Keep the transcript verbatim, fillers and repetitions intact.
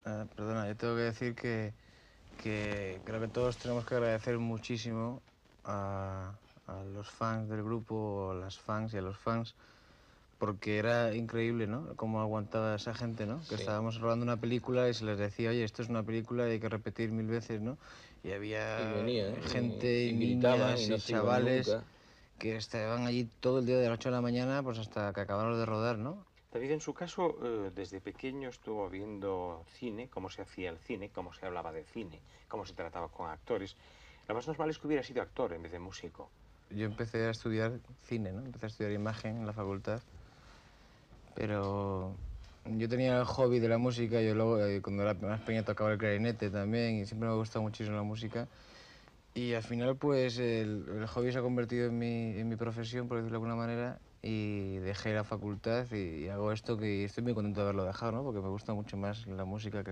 Ah, perdona, yo tengo que decir que, que creo que todos tenemos que agradecer muchísimo a, a los fans del grupo, a las fans y a los fans, porque era increíble, ¿no? Cómo aguantaba esa gente, ¿no? Que Sí. estábamos rodando una película y se les decía, oye, esto es una película y hay que repetir mil veces, ¿no? Y había Y venían gente, y, y y gritaban niñas y y no se iban chavales nunca. que estaban allí todo el día de las ocho de la mañana pues hasta que acabaron de rodar, ¿no? David, en su caso, eh, desde pequeño estuvo viendo cine, cómo se hacía el cine, cómo se hablaba de cine, cómo se trataba con actores. Lo más normal es que hubiera sido actor en vez de músico. Yo empecé a estudiar cine, ¿no? Empecé a estudiar imagen en la facultad, pero yo tenía el hobby de la música, yo luego eh, cuando era más pequeño tocaba el clarinete también y siempre me ha gustado muchísimo la música. Y al final pues el, el hobby se ha convertido en mi, en mi profesión, por decirlo de alguna manera, y dejé la facultad y, y hago esto que estoy muy contento de haberlo dejado, ¿no? Porque me gusta mucho más la música que